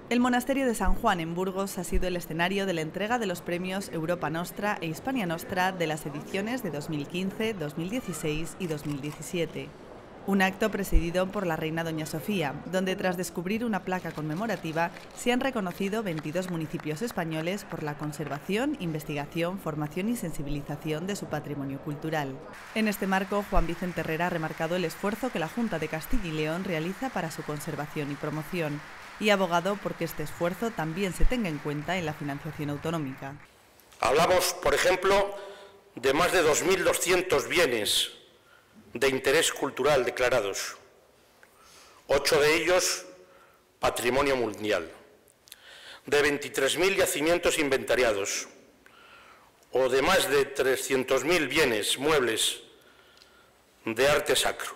El monasterio de San Juan en Burgos ha sido el escenario de la entrega de los premios Europa Nostra e Hispania Nostra de las ediciones de 2015, 2016 y 2017. Un acto presidido por la reina doña Sofía, donde tras descubrir una placa conmemorativa se han reconocido 22 municipios españoles por la conservación, investigación, formación y sensibilización de su patrimonio cultural. En este marco, Juan Vicente Herrera ha remarcado el esfuerzo que la Junta de Castilla y León realiza para su conservación y promoción, y ha abogado por que este esfuerzo también se tenga en cuenta en la financiación autonómica. Hablamos, por ejemplo, de más de 2.200 bienes de interés cultural declarados, 8 de ellos patrimonio mundial, de 23.000 yacimientos inventariados o de más de 300.000 bienes muebles de arte sacro.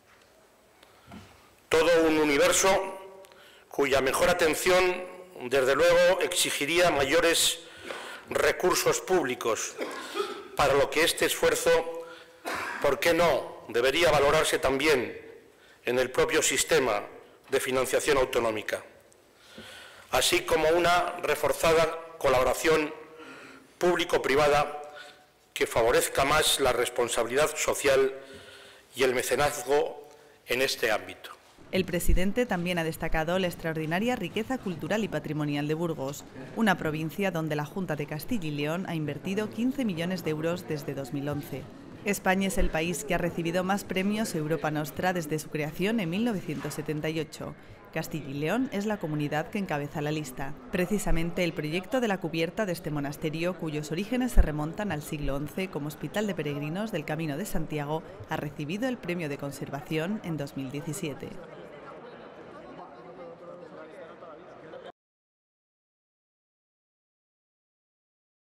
Todo un universo cuya mejor atención, desde luego, exigiría mayores recursos públicos, para lo que este esfuerzo, ¿por qué no?, debería valorarse también en el propio sistema de financiación autonómica, así como una reforzada colaboración público-privada que favorezca más la responsabilidad social y el mecenazgo en este ámbito. El presidente también ha destacado la extraordinaria riqueza cultural y patrimonial de Burgos, una provincia donde la Junta de Castilla y León ha invertido 15 millones de euros desde 2011. España es el país que ha recibido más premios Europa Nostra desde su creación en 1978. Castilla y León es la comunidad que encabeza la lista. Precisamente el proyecto de la cubierta de este monasterio, cuyos orígenes se remontan al siglo XI como Hospital de Peregrinos del Camino de Santiago, ha recibido el premio de conservación en 2017.